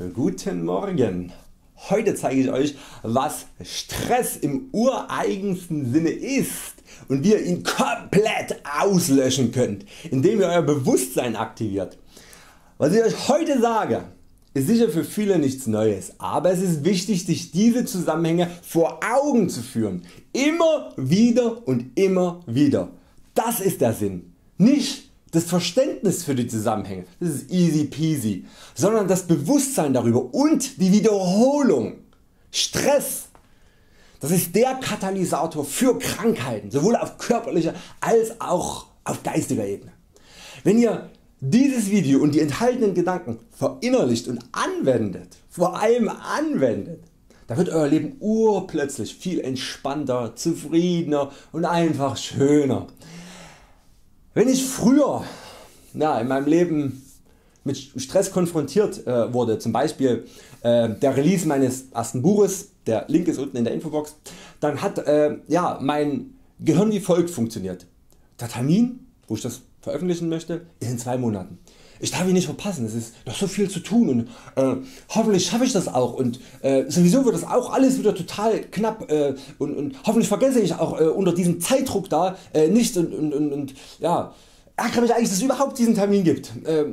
Guten Morgen. Heute zeige ich Euch, was Stress im ureigensten Sinne ist und wie ihr ihn komplett auslöschen könnt, indem ihr Euer Bewusstsein aktiviert. Was ich Euch heute sage, ist sicher für viele nichts Neues, aber es ist wichtig, sich diese Zusammenhänge vor Augen zu führen. Immer wieder und immer wieder. Das ist der Sinn. Nicht das Verständnis für die Zusammenhänge, das ist easy peasy, sondern das Bewusstsein darüber und die Wiederholung. Stress, das ist der Katalysator für Krankheiten, sowohl auf körperlicher als auch auf geistiger Ebene. Wenn ihr dieses Video und die enthaltenen Gedanken verinnerlicht und anwendet, vor allem anwendet, dann wird Euer Leben urplötzlich viel entspannter, zufriedener und einfach schöner. Wenn ich früher in meinem Leben mit Stress konfrontiert wurde, zum Beispiel der Release meines ersten Buches, der Link ist unten in der Infobox, dann hat mein Gehirn wie folgt funktioniert. Der Termin, wo ich das veröffentlichen möchte, ist in 2 Monaten. Ich darf ihn nicht verpassen, es ist noch so viel zu tun und hoffentlich schaffe ich das auch und sowieso wird das auch alles wieder total knapp und hoffentlich vergesse ich auch unter diesem Zeitdruck da nicht und ärgere mich eigentlich, dass es überhaupt diesen Termin gibt.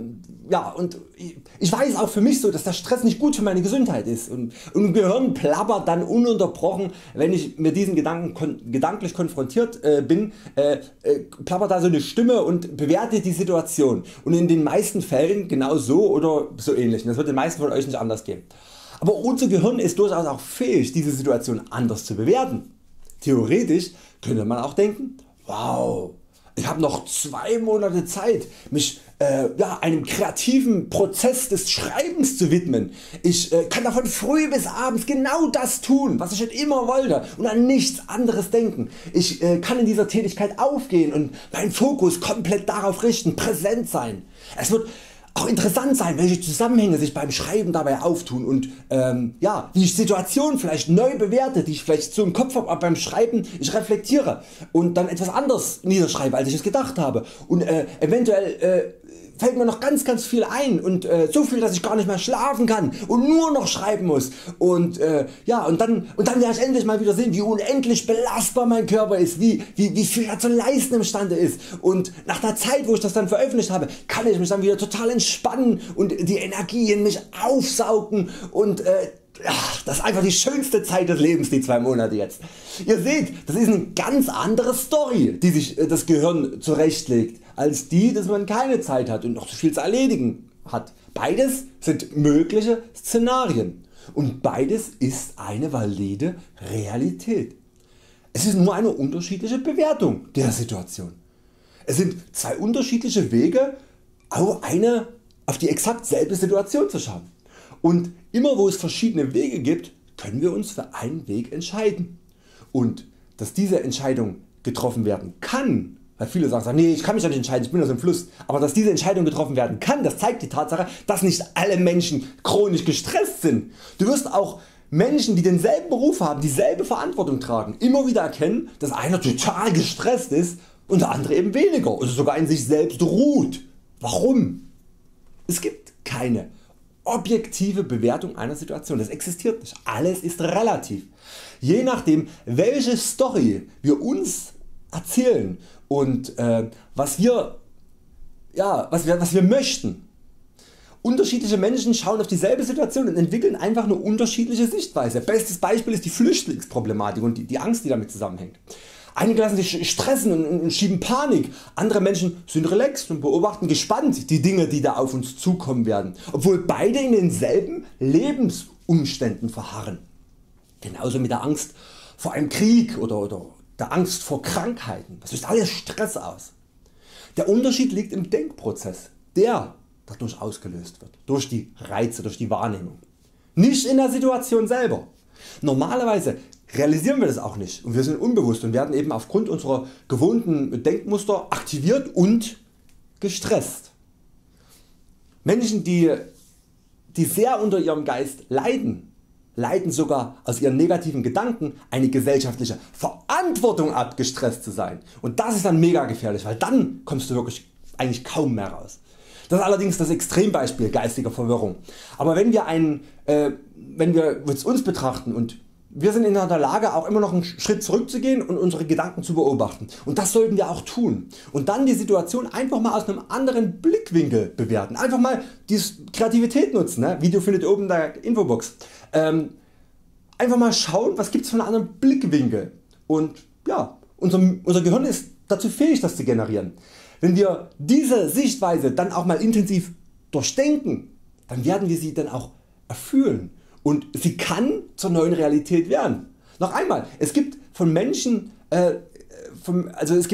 Und ich weiß auch für mich so, dass der Stress nicht gut für meine Gesundheit ist und im Gehirn plappert dann ununterbrochen, wenn ich mit diesen Gedanken gedanklich konfrontiert bin, plappert da so eine Stimme und bewertet die Situation und in den meisten Fällen genau so oder so ähnlich. Das wird den meisten von Euch nicht anders gehen. Aber unser Gehirn ist durchaus auch fähig, diese Situation anders zu bewerten. Theoretisch könnte man auch denken, wow, ich habe noch 2 Monate Zeit mich einem kreativen Prozess des Schreibens zu widmen. Ich kann davon früh bis abends genau das tun, was ich schon immer wollte und an nichts anderes denken. Ich kann in dieser Tätigkeit aufgehen und meinen Fokus komplett darauf richten, präsent sein. Es wird auch interessant sein, welche Zusammenhänge sich beim Schreiben dabei auftun und wie ich Situationen vielleicht neu bewerte, die ich vielleicht so im Kopf habe, aber beim Schreiben ich reflektiere und dann etwas anderes niederschreibe, als ich es gedacht habe und eventuell fällt mir noch ganz viel ein und so viel, dass ich gar nicht mehr schlafen kann und nur noch schreiben muss und dann werde ich endlich mal wieder sehen, wie unendlich belastbar mein Körper ist, wie viel er zu leisten imstande ist und nach der Zeit, wo ich das dann veröffentlicht habe, kann ich mich dann wieder total entspannen und die Energie in mich aufsaugen und das ist einfach die schönste Zeit des Lebens, die 2 Monate jetzt. Ihr seht, das ist eine ganz andere Story, die sich das Gehirn zurechtlegt, als die, dass man keine Zeit hat und noch so viel zu erledigen hat. Beides sind mögliche Szenarien und beides ist eine valide Realität. Es ist nur eine unterschiedliche Bewertung der Situation. Es sind 2 unterschiedliche Wege auf die exakt selbe Situation zu schauen. Und immer wo es verschiedene Wege gibt, können wir uns für einen Weg entscheiden. Und dass diese Entscheidung getroffen werden kann, weil viele sagen, nee, ich kann mich ja nicht entscheiden, ich bin aus dem Fluss, aber dass diese Entscheidung getroffen werden kann, das zeigt die Tatsache, dass nicht alle Menschen chronisch gestresst sind. Du wirst auch Menschen, die denselben Beruf haben, dieselbe Verantwortung tragen, immer wieder erkennen, dass einer total gestresst ist und der andere eben weniger oder sogar in sich selbst ruht. Warum? Es gibt keine objektive Bewertung einer Situation, das existiert nicht, alles ist relativ. Je nachdem welche Story wir uns erzählen und was wir möchten. Unterschiedliche Menschen schauen auf dieselbe Situation und entwickeln einfach eine unterschiedliche Sichtweise. Bestes Beispiel ist die Flüchtlingsproblematik und die Angst, die damit zusammenhängt. Einige lassen sich stressen und schieben Panik, andere Menschen sind relaxed und beobachten gespannt die Dinge, die da auf uns zukommen werden, obwohl beide in denselben Lebensumständen verharren. Genauso mit der Angst vor einem Krieg oder der Angst vor Krankheiten, das löst alles Stress aus. Der Unterschied liegt im Denkprozess, der dadurch ausgelöst wird, durch die Reize, durch die Wahrnehmung. Nicht in der Situation selber. Normalerweise realisieren wir das auch nicht und wir sind unbewusst und werden eben aufgrund unserer gewohnten Denkmuster aktiviert und gestresst. Menschen die sehr unter ihrem Geist leiden sogar aus ihren negativen Gedanken eine gesellschaftliche Verantwortung ab, gestresst zu sein und das ist dann mega gefährlich, weil dann kommst du wirklich eigentlich kaum mehr raus. Das ist allerdings das Extrembeispiel geistiger Verwirrung. Aber wenn wir uns betrachten und wir sind in der Lage auch immer noch einen Schritt zurückzugehen und unsere Gedanken zu beobachten, und das sollten wir auch tun, und dann die Situation einfach mal aus einem anderen Blickwinkel bewerten, einfach mal die Kreativität nutzen, ne? Video findet ihr oben in der Infobox, einfach mal schauen, was gibt es für einen anderen Blickwinkel, und ja, unser Gehirn ist dazu fähig, das zu generieren. Wenn wir diese Sichtweise dann auch mal intensiv durchdenken, dann werden wir sie dann auch erfühlen. Und sie kann zur neuen Realität werden. Noch einmal, es gibt von Menschen, von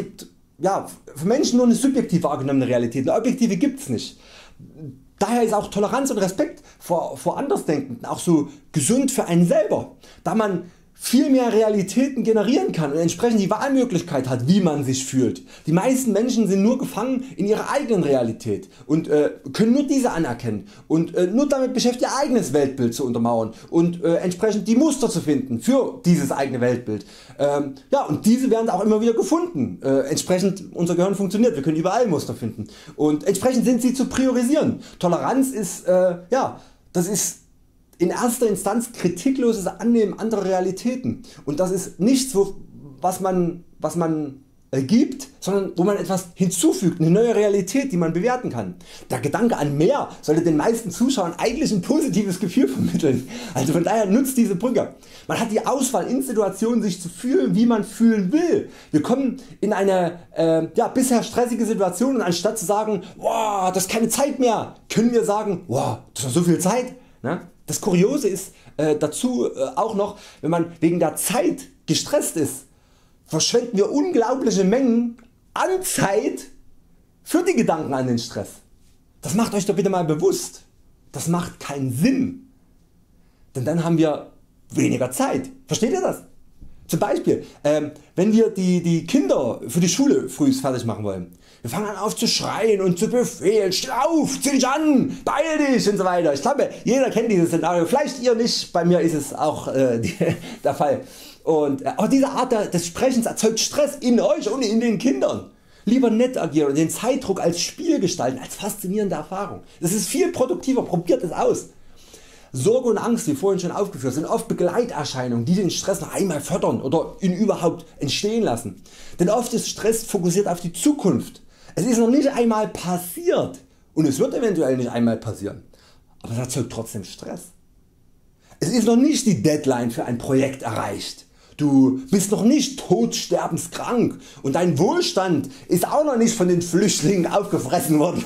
Menschen nur eine subjektiv wahrgenommene Realität, eine objektive gibt es nicht. Daher ist auch Toleranz und Respekt vor Andersdenkenden auch so gesund für einen selber, da man viel mehr Realitäten generieren kann und entsprechend die Wahlmöglichkeit hat, wie man sich fühlt. Die meisten Menschen sind nur gefangen in ihrer eigenen Realität und können nur diese anerkennen und nur damit beschäftigt, ihr eigenes Weltbild zu untermauern und entsprechend die Muster zu finden für dieses eigene Weltbild. Und diese werden auch immer wieder gefunden. Entsprechend unser Gehirn funktioniert, wir können überall Muster finden und entsprechend sind sie zu priorisieren. Toleranz ist, das ist in erster Instanz kritikloses Annehmen anderer Realitäten, und das ist nichts was man gibt, sondern wo man etwas hinzufügt, eine neue Realität, die man bewerten kann. Der Gedanke an mehr sollte den meisten Zuschauern eigentlich ein positives Gefühl vermitteln, also von daher nutzt diese Brücke. Man hat die Auswahl in Situationen, sich zu fühlen, wie man fühlen will. Wir kommen in eine bisher stressige Situation, und anstatt zu sagen, wow, das ist keine Zeit mehr, können wir sagen, wow, das ist so viel Zeit. Ne? Das Kuriose ist dazu auch noch, wenn man wegen der Zeit gestresst ist, verschwenden wir unglaubliche Mengen an Zeit für die Gedanken an den Stress. Das macht euch doch bitte mal bewusst. Das macht keinen Sinn. Denn dann haben wir weniger Zeit. Versteht ihr das? Zum Beispiel, wenn wir die Kinder für die Schule früh fertig machen wollen. Wir fangen an auf zu schreien und zu befehlen, steh auf, zieh dich an, beeil dich und so weiter. Ich glaube, jeder kennt dieses Szenario, vielleicht ihr nicht, bei mir ist es auch der Fall. Aber diese Art des Sprechens erzeugt Stress in euch und in den Kindern. Lieber nett agieren und den Zeitdruck als Spiel gestalten, als faszinierende Erfahrung. Das ist viel produktiver, probiert es aus. Sorge und Angst, wie vorhin schon aufgeführt, sind oft Begleiterscheinungen, die den Stress noch einmal fördern oder ihn überhaupt entstehen lassen. Denn oft ist Stress fokussiert auf die Zukunft. Es ist noch nicht einmal passiert und es wird eventuell nicht einmal passieren, aber es erzeugt trotzdem Stress. Es ist noch nicht die Deadline für ein Projekt erreicht. Du bist noch nicht todsterbenskrank und dein Wohlstand ist auch noch nicht von den Flüchtlingen aufgefressen worden.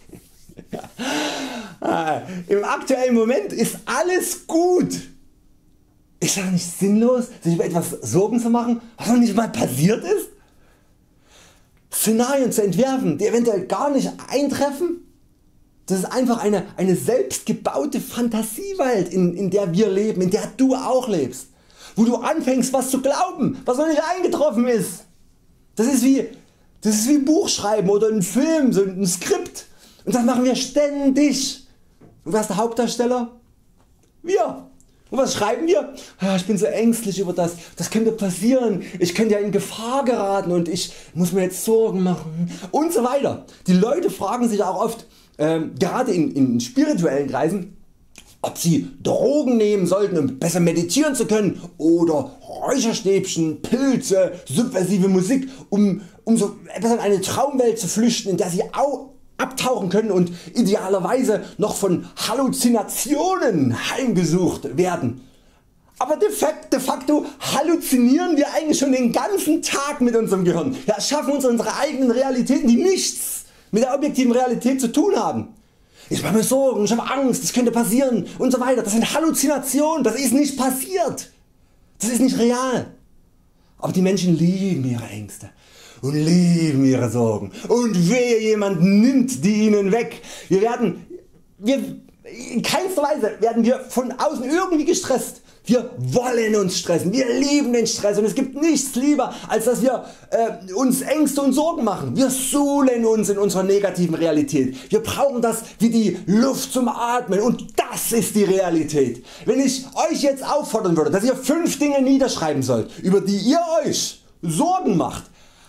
Im aktuellen Moment ist alles gut. Ist das nicht sinnlos, sich über etwas Sorgen zu machen, was noch nicht mal passiert ist? Szenarien zu entwerfen, die eventuell gar nicht eintreffen? Das ist einfach eine selbstgebaute Fantasiewelt, in der wir leben, in der du auch lebst. Wo du anfängst was zu glauben, was noch nicht eingetroffen ist. Das ist wie Buchschreiben oder ein Film, so ein Skript. Und das machen wir ständig. Und wer ist der Hauptdarsteller? Wir. Und was schreiben wir? Ich bin so ängstlich über das könnte passieren, ich könnte ja in Gefahr geraten und ich muss mir jetzt Sorgen machen und so weiter. Die Leute fragen sich auch oft, gerade in spirituellen Kreisen, ob sie Drogen nehmen sollten, um besser meditieren zu können, oder Räucherstäbchen, Pilze, subversive Musik, um so besser in eine Traumwelt zu flüchten, in der sie auch abtauchen können und idealerweise noch von Halluzinationen heimgesucht werden. Aber de facto halluzinieren wir eigentlich schon den ganzen Tag mit unserem Gehirn. Wir erschaffen uns unsere eigenen Realitäten, die nichts mit der objektiven Realität zu tun haben. Ich mache mir Sorgen, ich habe Angst, das könnte passieren und so weiter. Das sind Halluzinationen, das ist nicht passiert. Das ist nicht real. Aber die Menschen lieben ihre Ängste und lieben ihre Sorgen, und wehe jemand nimmt die ihnen weg. In keinster Weise werden wir von außen irgendwie gestresst. Wir wollen uns stressen, wir lieben den Stress, und es gibt nichts lieber, als dass wir uns Ängste und Sorgen machen. Wir suhlen uns in unserer negativen Realität. Wir brauchen das wie die Luft zum Atmen, und das ist die Realität. Wenn ich euch jetzt auffordern würde, dass ihr 5 Dinge niederschreiben sollt, über die ihr euch Sorgen macht,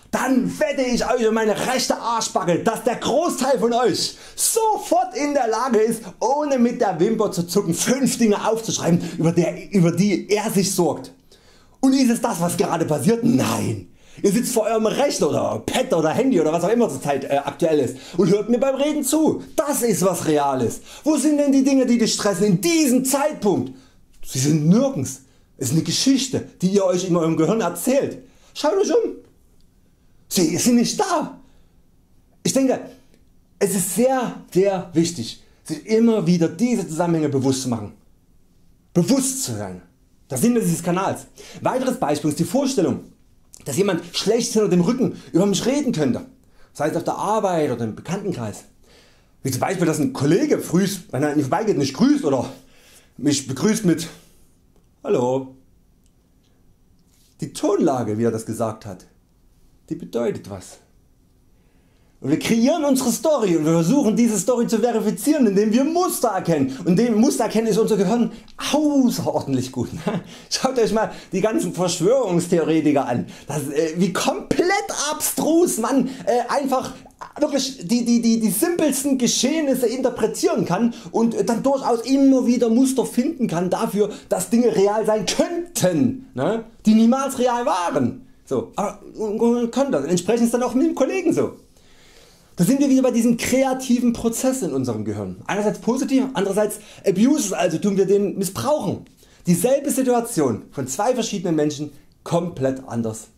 dann wette ich euch um meine rechte Arschbacke, dass der Großteil von euch sofort in der Lage ist, ohne mit der Wimper zu zucken 5 Dinge aufzuschreiben, über die er sich sorgt. Und ist es das was gerade passiert? Nein. Ihr sitzt vor eurem Rechner oder Pad oder Handy oder was auch immer zur Zeit aktuell ist und hört mir beim Reden zu. Das ist was real ist. Wo sind denn die Dinge die dich stressen in diesem Zeitpunkt? Sie sind nirgends. Es ist eine Geschichte die ihr euch in eurem Gehirn erzählt. Schaut euch um. Sie sind nicht da. Ich denke es ist sehr wichtig sich immer wieder diese Zusammenhänge bewusst zu machen. Bewusst zu sein. Das Sinn dieses Kanals. Weiteres Beispiel ist die Vorstellung, dass jemand schlecht hinter dem Rücken über mich reden könnte, sei es auf der Arbeit oder im Bekanntenkreis. Wie zum Beispiel dass ein Kollege frühs, wenn er an mir vorbeigeht, nicht grüßt oder mich begrüßt mit Hallo. Die Tonlage wie er das gesagt hat, die bedeutet was. Und wir kreieren unsere Story und wir versuchen diese Story zu verifizieren, indem wir Muster erkennen. Und dem Muster erkennen ist unser Gehirn außerordentlich gut. Schaut Euch mal die ganzen Verschwörungstheoretiker an. Wie komplett abstrus man einfach wirklich die simpelsten Geschehnisse interpretieren kann und dann durchaus immer wieder Muster finden kann dafür, dass Dinge real sein könnten, ne? Die niemals real waren. So, aber man kann das. Entsprechend ist dann auch mit dem Kollegen so. Da sind wir wieder bei diesem kreativen Prozess in unserem Gehirn. Einerseits positiv, andererseits Abuses, also tun wir den missbrauchen. Dieselbe Situation von 2 verschiedenen Menschen komplett anders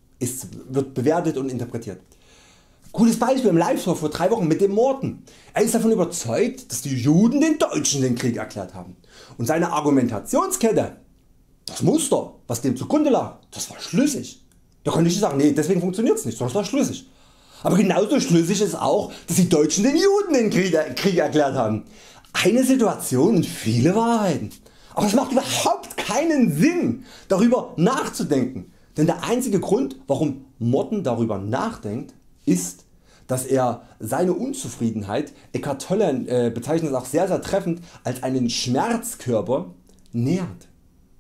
wird bewertet und interpretiert. Gutes Beispiel im Live-Talk vor 3 Wochen mit dem Morten. Er ist davon überzeugt, dass die Juden den Deutschen den Krieg erklärt haben. Und seine Argumentationskette, das Muster, was dem zugrunde lag, das war schlüssig. Da konnte ich nicht sagen, nee, deswegen funktioniert es nicht, sondern es war schlüssig. Aber genauso schlüssig ist auch, dass die Deutschen den Juden den Krieg erklärt haben. Eine Situation und viele Wahrheiten. Aber es macht überhaupt keinen Sinn darüber nachzudenken. Denn der einzige Grund warum Morten darüber nachdenkt ist, dass er seine Unzufriedenheit, Eckhart Tolle bezeichnet es auch sehr treffend, als einen Schmerzkörper nährt.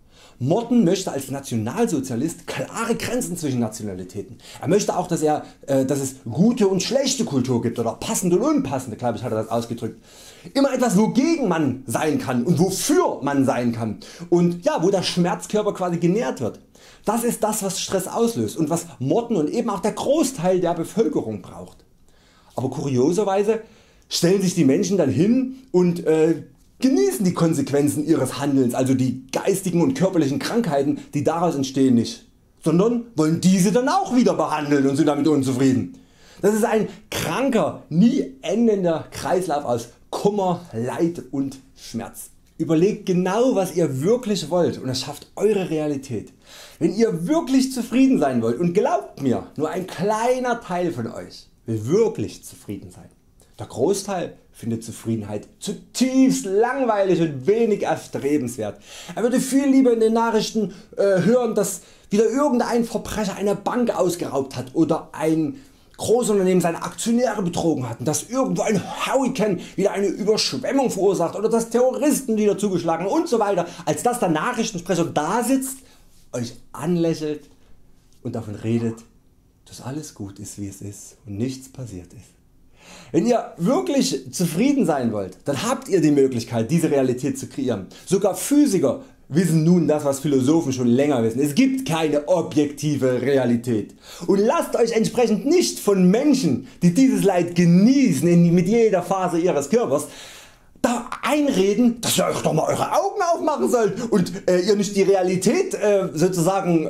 Morten möchte als Nationalsozialist klare Grenzen zwischen Nationalitäten. Er möchte auch dass es gute und schlechte Kultur gibt oder passende und unpassende, glaube ich hat er das ausgedrückt. Immer etwas wogegen man sein kann und wofür man sein kann und ja, wo der Schmerzkörper quasi genährt wird. Das ist das was Stress auslöst und was Morten und eben auch der Großteil der Bevölkerung braucht. Aber kurioserweise stellen sich die Menschen dann hin und genießen die Konsequenzen ihres Handelns, also die geistigen und körperlichen Krankheiten die daraus entstehen nicht, sondern wollen diese dann auch wieder behandeln und sind damit unzufrieden. Das ist ein kranker, nie endender Kreislauf aus Kummer, Leid und Schmerz. Überlegt genau was ihr wirklich wollt und erschafft eure Realität. Wenn ihr wirklich zufrieden sein wollt und glaubt mir, nur ein kleiner Teil von euch will wirklich zufrieden sein. Der Großteil findet Zufriedenheit zutiefst langweilig und wenig erstrebenswert. Er würde viel lieber in den Nachrichten hören, dass wieder irgendein Verbrecher eine Bank ausgeraubt hat oder ein Großunternehmen seine Aktionäre betrogen hat, dass irgendwo ein Hurrikan wieder eine Überschwemmung verursacht oder dass Terroristen wieder zugeschlagen und so weiter, als dass der Nachrichtensprecher da sitzt, euch anlächelt und davon redet, dass alles gut ist wie es ist und nichts passiert ist. Wenn ihr wirklich zufrieden sein wollt, dann habt ihr die Möglichkeit diese Realität zu kreieren. Sogar Physiker wissen nun das was Philosophen schon länger wissen. Es gibt keine objektive Realität. Und lasst Euch entsprechend nicht von Menschen die dieses Leid genießen mit jeder Phase ihres Körpers da einreden, dass ihr Euch doch mal Eure Augen aufmachen sollt und ihr nicht die Realität sozusagen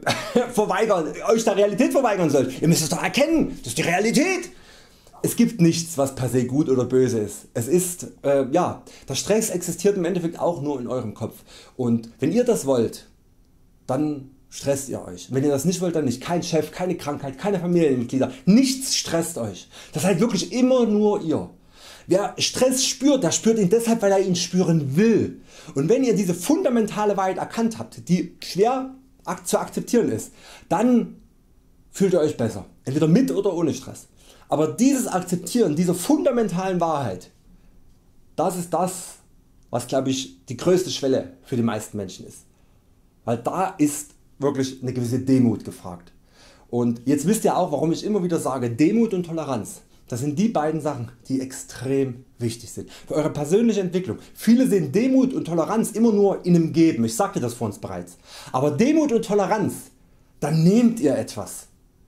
Euch der Realität verweigern sollt. Ihr müsst es doch erkennen, das ist die Realität. Es gibt nichts was per se gut oder böse ist. Es ist, der Stress existiert im Endeffekt auch nur in eurem Kopf und wenn ihr das wollt, dann stresst ihr Euch. Wenn ihr das nicht wollt, dann nicht. Kein Chef, keine Krankheit, keine Familienmitglieder, nichts stresst Euch. Das seid wirklich immer nur ihr. Wer Stress spürt, der spürt ihn deshalb weil er ihn spüren will. Und wenn ihr diese fundamentale Wahrheit erkannt habt, die schwer zu akzeptieren ist, dann fühlt ihr Euch besser. Entweder mit oder ohne Stress. Aber dieses Akzeptieren dieser fundamentalen Wahrheit, das ist das was glaube ich die größte Schwelle für die meisten Menschen ist. Weil da ist wirklich eine gewisse Demut gefragt. Und jetzt wisst ihr auch, warum ich immer wieder sage, Demut und Toleranz. Das sind die beiden Sachen, die extrem wichtig sind für eure persönliche Entwicklung. Viele sehen Demut und Toleranz immer nur in einem Geben, ich sagte das vor uns bereits. Aber Demut und Toleranz, dann nehmt ihr etwas.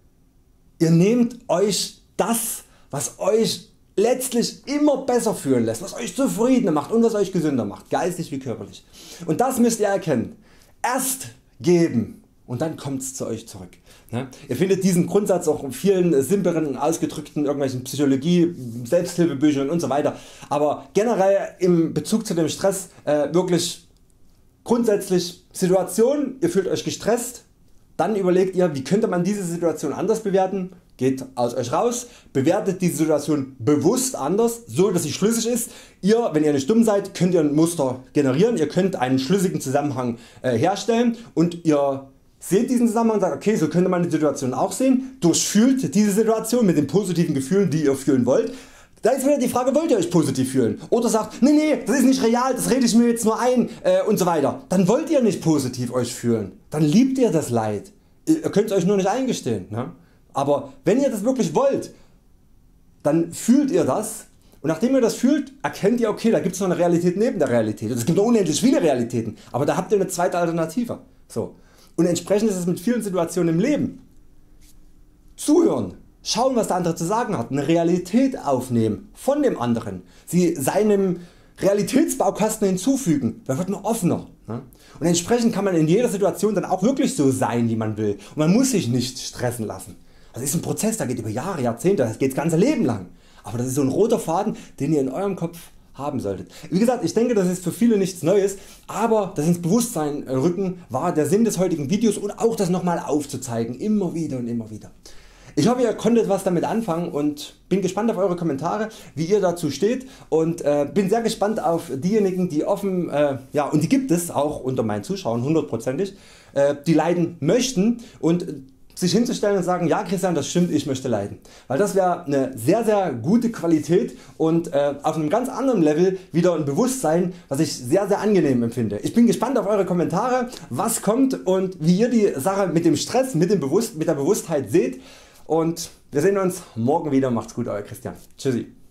Ihr nehmt euch das, was euch letztlich immer besser fühlen lässt, was euch zufriedener macht und was euch gesünder macht, geistig wie körperlich. Und das müsst ihr erkennen. Erst geben und dann kommt es zu euch zurück. Ihr findet diesen Grundsatz auch in vielen simpleren ausgedrückten irgendwelchen Psychologie, Selbsthilfebüchern und so weiter. Aber generell im Bezug zu dem Stress wirklich grundsätzlich Situation, ihr fühlt euch gestresst, dann überlegt ihr, wie könnte man diese Situation anders bewerten, geht aus euch raus, bewertet diese Situation bewusst anders, so dass sie schlüssig ist. Ihr, wenn ihr nicht dumm seid, könnt ihr ein Muster generieren, ihr könnt einen schlüssigen Zusammenhang herstellen und ihr seht diesen Zusammenhang und sagt, okay, so könnte man die Situation auch sehen, durchfühlt diese Situation mit den positiven Gefühlen, die ihr fühlen wollt. Da ist wieder die Frage, wollt ihr euch positiv fühlen oder sagt, nee, das ist nicht real, das rede ich mir jetzt nur ein und so weiter. Dann wollt ihr nicht positiv euch fühlen, dann liebt ihr das Leid. Ihr könnt es euch nur nicht eingestehen. Ne? Aber wenn ihr das wirklich wollt, dann fühlt ihr das und nachdem ihr das fühlt, erkennt ihr, okay, da gibt es noch eine Realität neben der Realität. Es gibt noch unendlich viele Realitäten, aber da habt ihr eine zweite Alternative. So. Und entsprechend ist es mit vielen Situationen im Leben. Zuhören, schauen was der andere zu sagen hat, eine Realität aufnehmen von dem anderen, sie seinem Realitätsbaukasten hinzufügen, da wird man offener. Ne? Und entsprechend kann man in jeder Situation dann auch wirklich so sein wie man will und man muss sich nicht stressen lassen. Das ist ein Prozess, der geht über Jahre, Jahrzehnte, das geht das ganze Leben lang. Aber das ist so ein roter Faden, den ihr in eurem Kopf haben solltet. Wie gesagt, ich denke, das ist für viele nichts Neues, aber das ins Bewusstsein rücken war der Sinn des heutigen Videos und auch das nochmal aufzuzeigen, immer wieder und immer wieder. Ich hoffe ihr konntet was damit anfangen und bin gespannt auf eure Kommentare, wie ihr dazu steht und bin sehr gespannt auf diejenigen die offen, und die gibt es auch unter meinen Zuschauern 100%, die leiden möchten und sich hinzustellen und sagen, ja Christian, das stimmt, ich möchte leiden. Weil das wäre eine sehr gute Qualität und auf einem ganz anderen Level wieder ein Bewusstsein, was ich sehr angenehm empfinde. Ich bin gespannt auf eure Kommentare, was kommt und wie ihr die Sache mit dem Stress, mit der Bewusstheit seht. Und wir sehen uns morgen wieder. Macht's gut, euer Christian. Tschüssi.